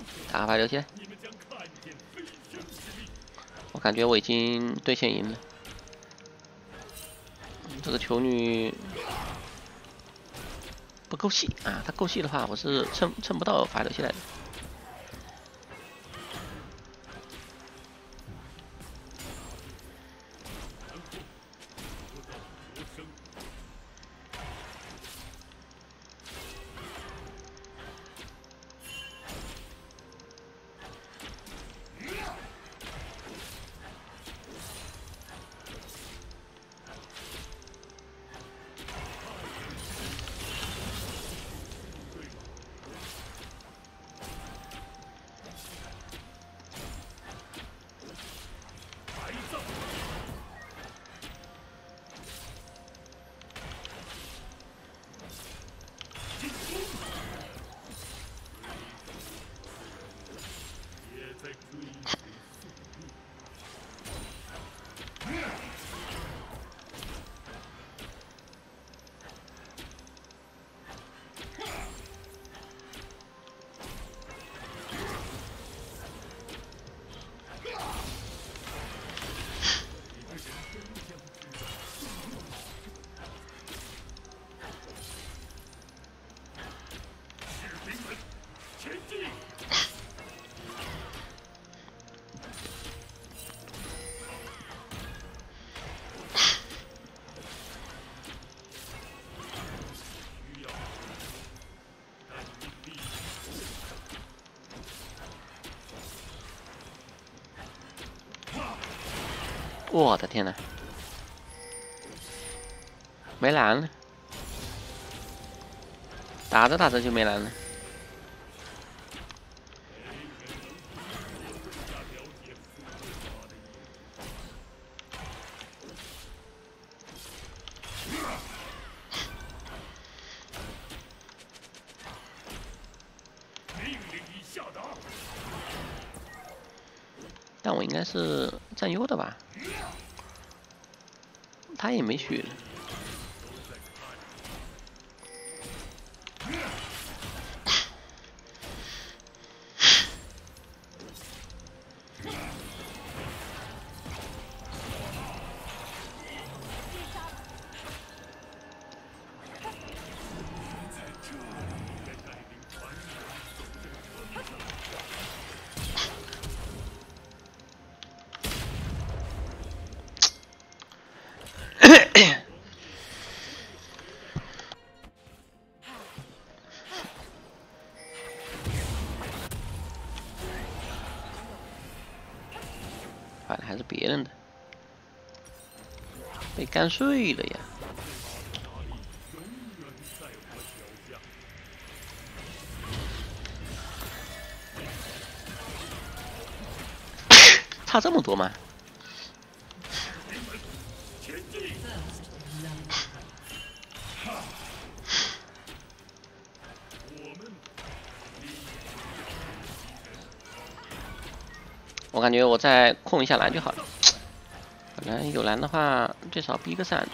打个发流起来。我感觉我已经对线赢了。这个球女不够细啊，她够细的话，我是蹭不到发流起来的。我的天呐，没蓝了，打着打着就没蓝了。但我应该是占优的吧？他也没血了。反正还是别人的，被干碎了呀！差这么多吗？我感觉我再控一下蓝就好了。本来有蓝的话，最少逼个闪。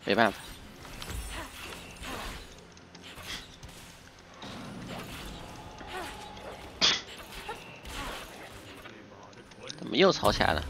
没办法。怎么又吵起来了？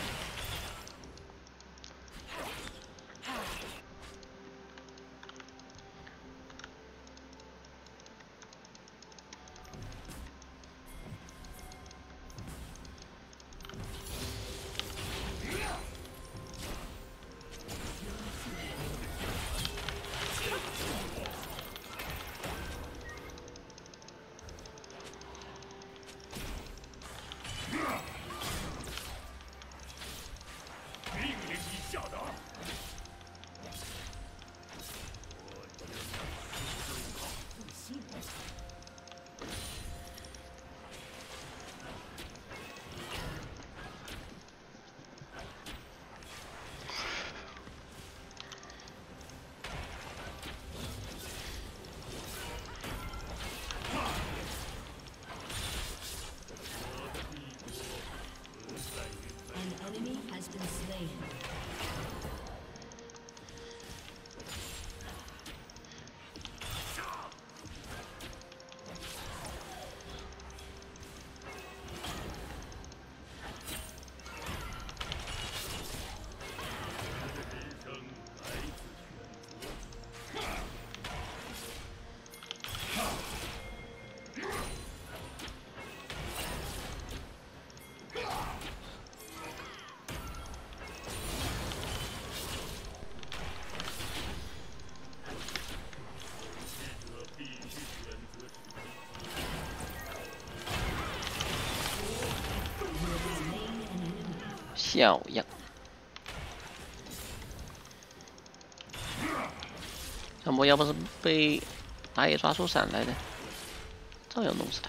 小样！张博要不是被打野抓出闪来的，照样弄死他。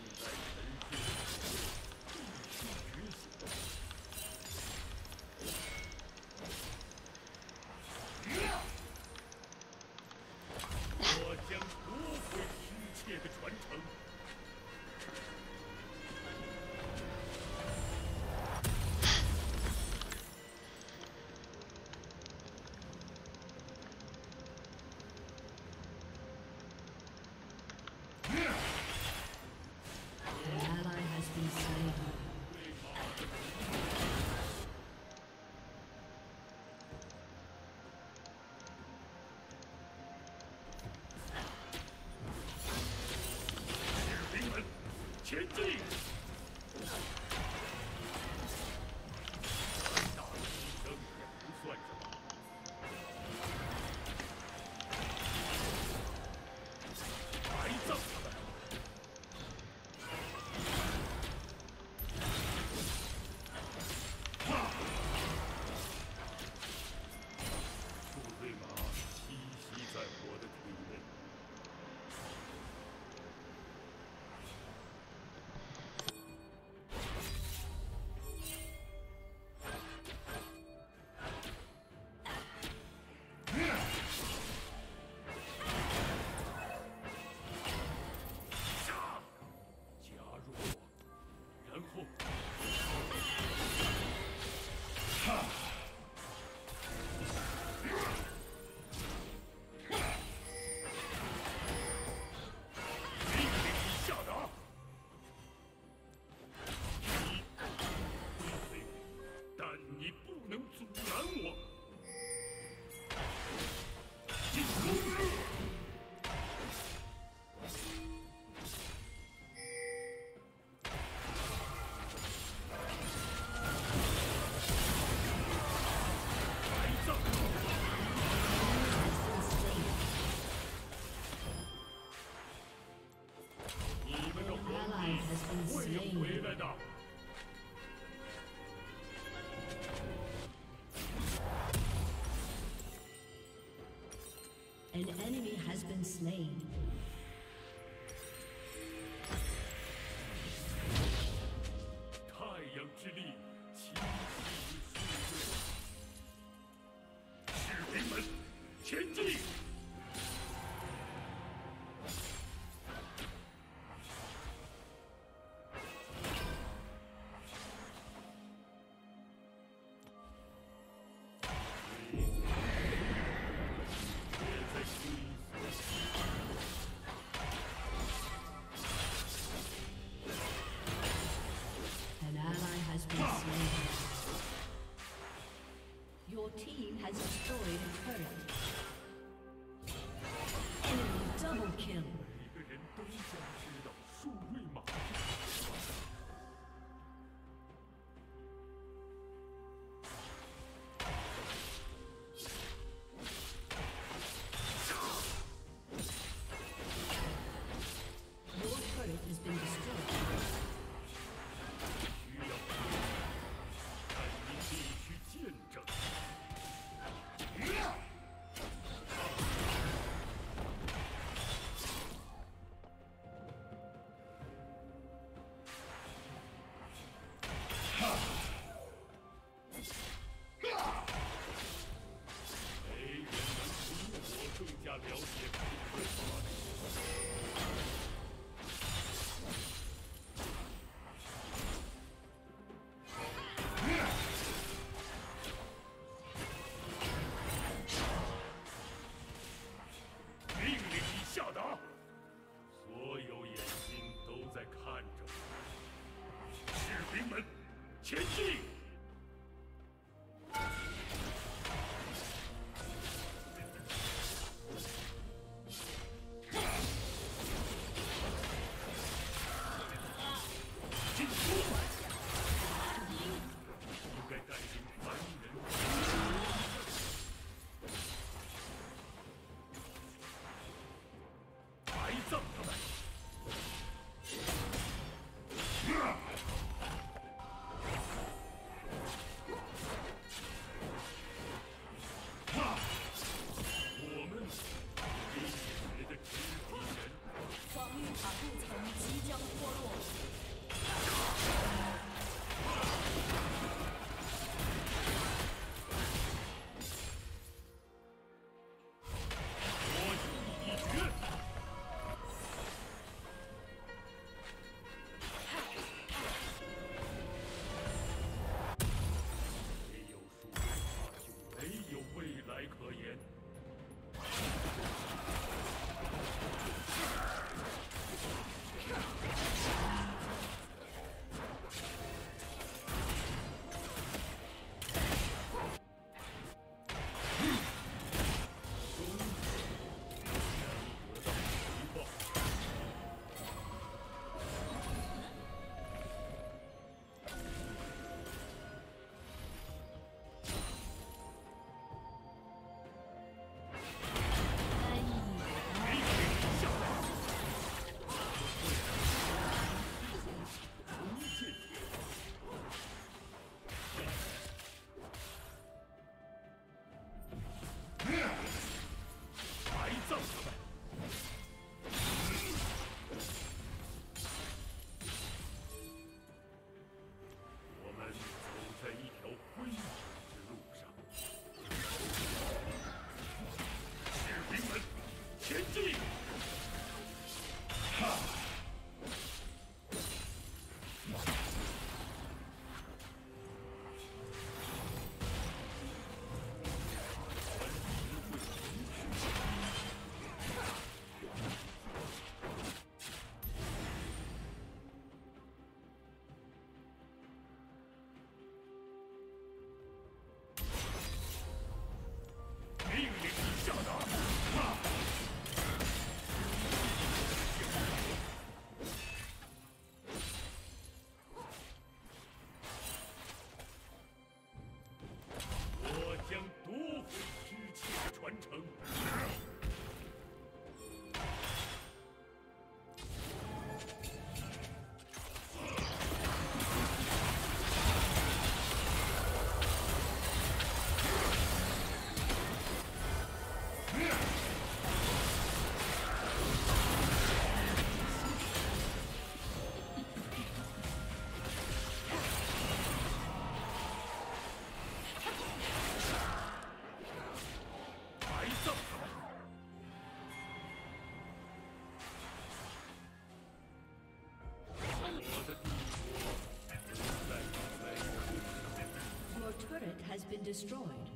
前进！大牺牲也不算什么。埋葬他们！部队马栖息在我的体内。 An enemy has been slain. Your team has destroyed a turret. Enemy double kill. 每个人都想知道数位码。 Your turret has been destroyed. 需要但你必须见证。没人能比我更加了解普瑞法律。命令已下达，所有眼睛都在看着我。士兵们，前进！进攻！不该担心凡人。埋葬他们！我们威胁的只是敌人。 防御塔护层即将脱落。 我意已决。没有数位法就没有未来可言。得到回报。命令已下达，重建。埋葬他们！我们走在一条辉煌之路上。士兵们，前进！命令已下达。我将夺回一切的传承。埋葬他们！我的帝国不再在路上。 Your turret has been destroyed.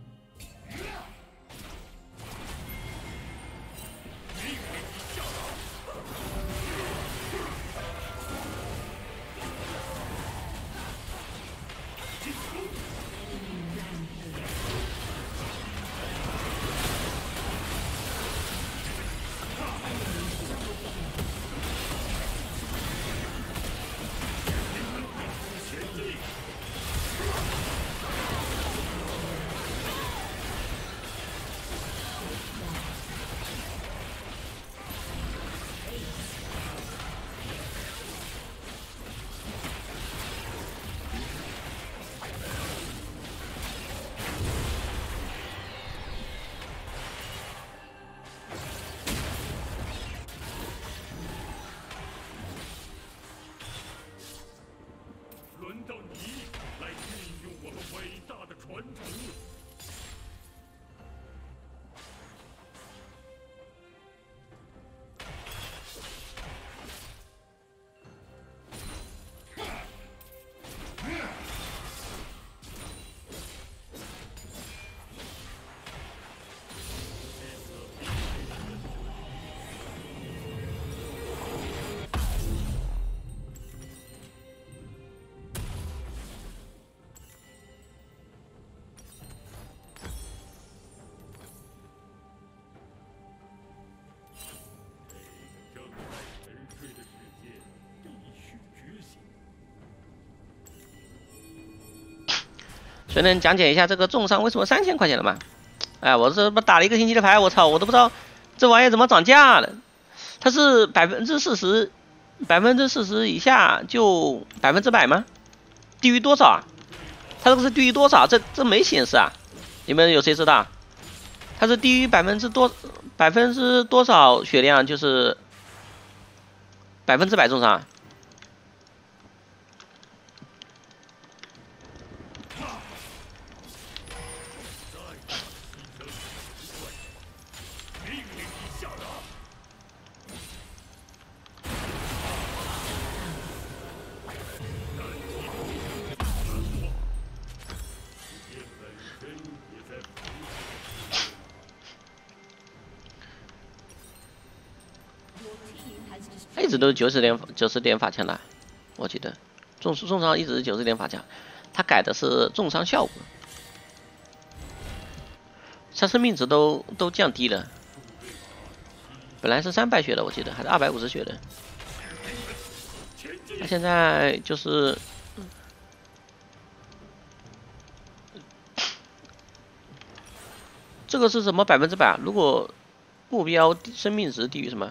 命令已下达。进攻！ Enemy rampage. 完成了。 谁能讲解一下这个重伤为什么3000块钱了吗？哎，我这不打了1个星期的牌，我操，我都不知道这玩意怎么涨价了。它是40%以下就100%吗？低于多少啊？它这个是低于多少？这没显示啊？你们有谁知道？它是低于百分之多少血量就是100%重伤？他一直都是90点法强的，我记得重伤一直是90点法强，他改的是重伤效果，他生命值都降低了，本来是300血的，我记得还是250血的，他现在就是这个是什么100%？如果目标生命值低于什么？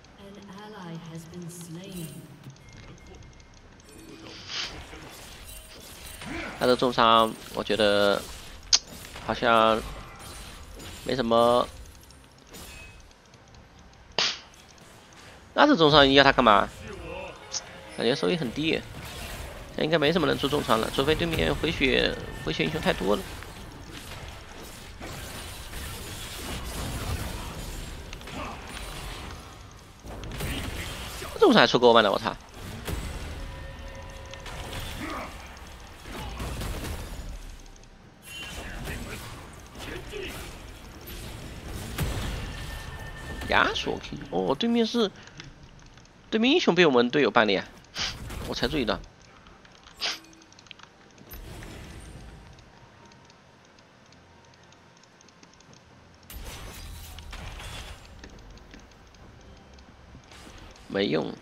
他的重伤，我觉得好像没什么。那这重伤你要他干嘛？感觉收益很低，这应该没什么人出重伤了，除非对面回血英雄太多了。重伤还出过万了，我操！亚索 Q 哦，对面英雄被我们队友办的呀，我才注意到。没用。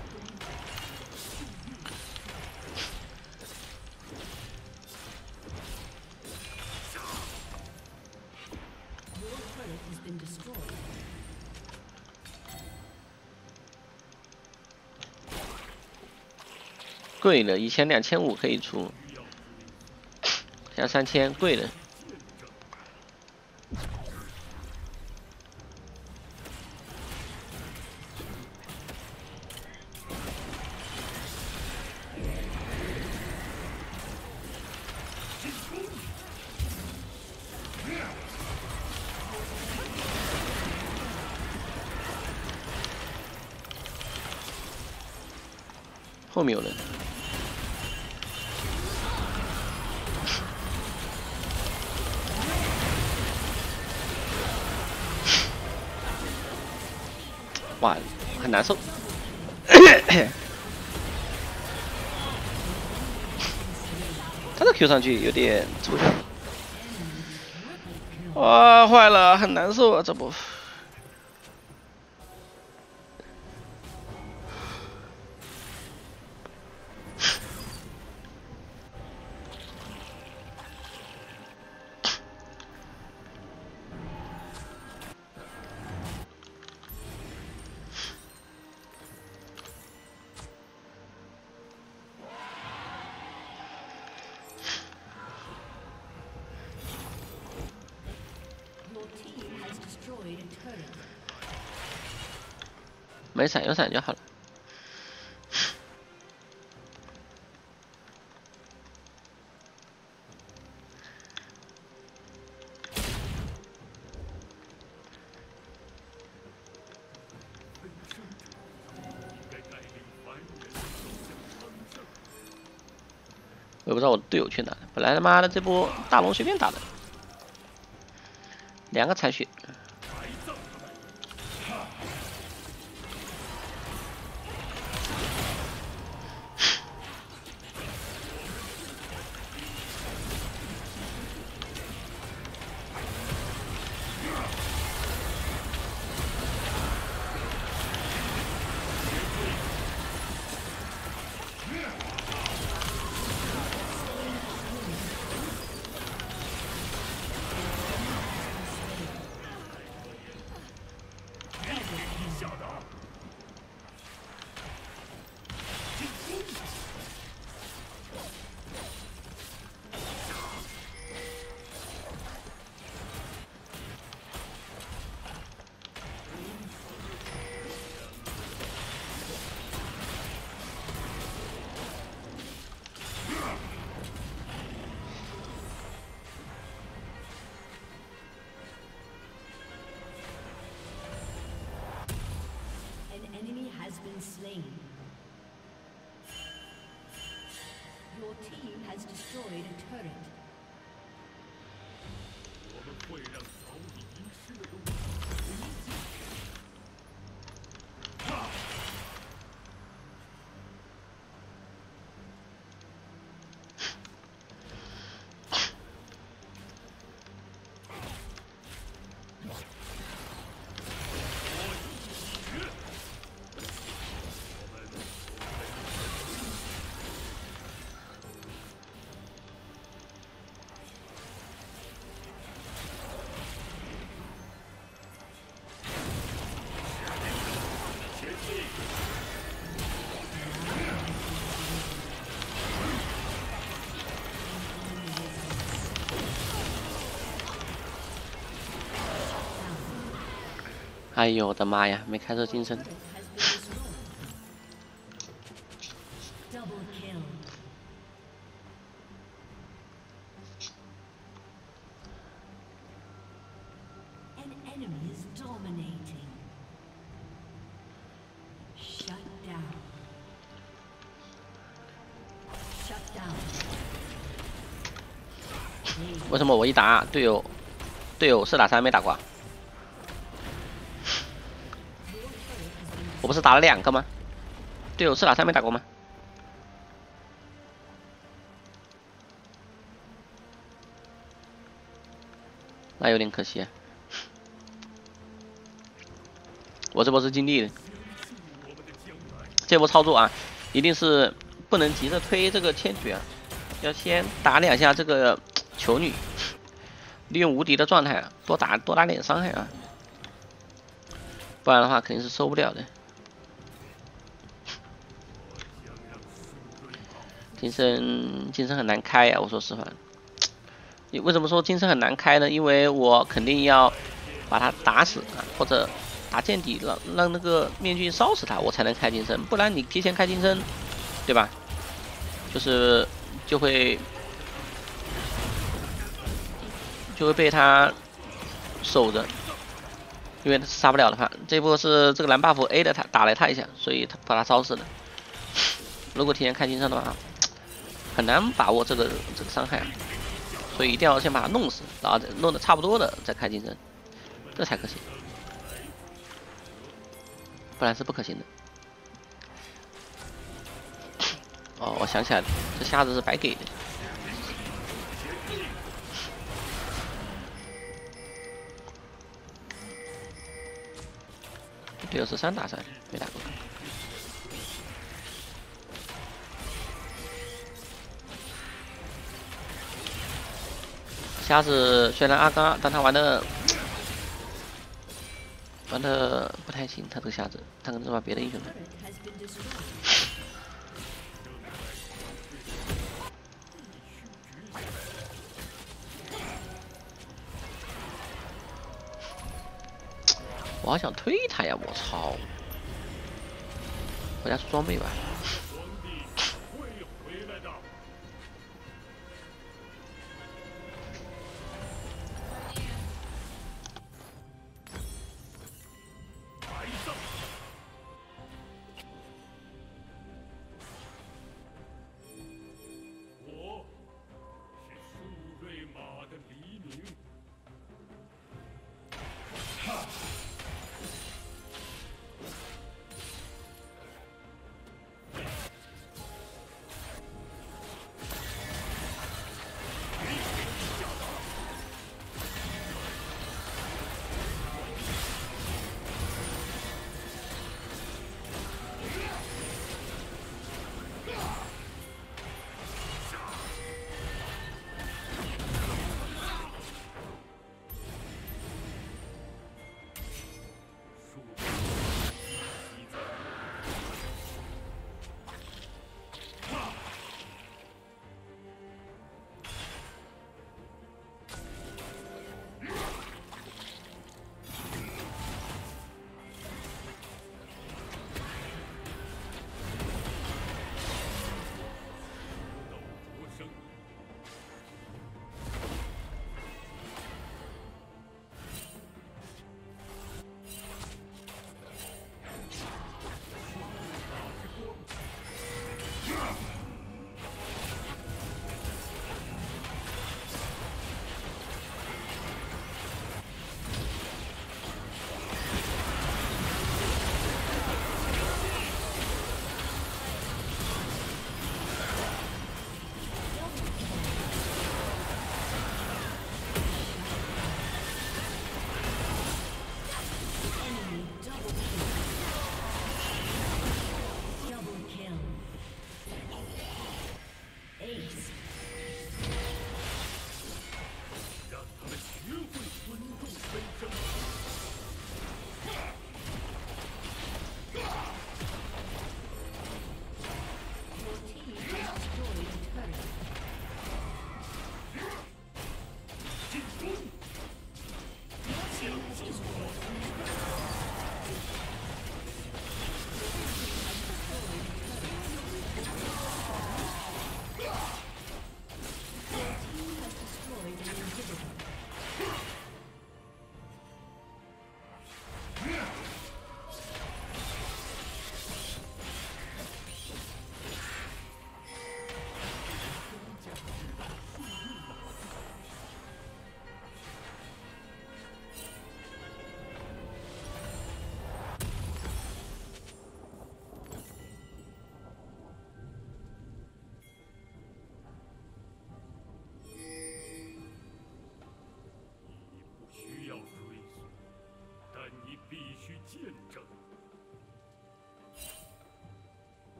贵了，以前2500可以出，现在3000，贵了。后面有人。哇，很难受。他的 Q 上去有点抽象。哇，坏了，很难受啊，这不。没闪有闪就好了。 我也不知道我队友去哪了。本来他妈的这波大龙随便打的，2个残血。 Slain. Your team has destroyed a turret. 我们会让早已遗失的东西哎呦我的妈呀，没开这金身。 Double kill. An enemy is dominating. Shut down. Shut down. 为什么我一打队友4打3没打过？我不是打了2个吗？队友4打3没打过吗？那有点可惜。我这波是尽力的，这波操作啊，一定是不能急着推这个千珏啊，要先打2下这个球女，利用无敌的状态啊，多打点伤害啊，不然的话肯定是受不了的。金身很难开呀、我说实话。你为什么说金身很难开呢？因为我肯定要把他打死啊，或者打见底，让那个面具烧死他，我才能开金身。不然你提前开金身，对吧？就会被他守着，因为他杀不了的话，这波是这个蓝 buff A 的他打了他一下，所以他把他烧死了。如果提前开金身的话，很难把握这个伤害啊，所以一定要先把他弄死，然后弄得差不多的再开金身，这才可行，不然是不可行的。哦，我想起来了，这瞎子是白给的。队友是3打3，没打过。瞎子虽然阿刚，但他玩的不太行，他这个瞎子，他可能是把别的英雄的。我好想推他呀！我操！回家出装备吧。 我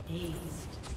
Aced.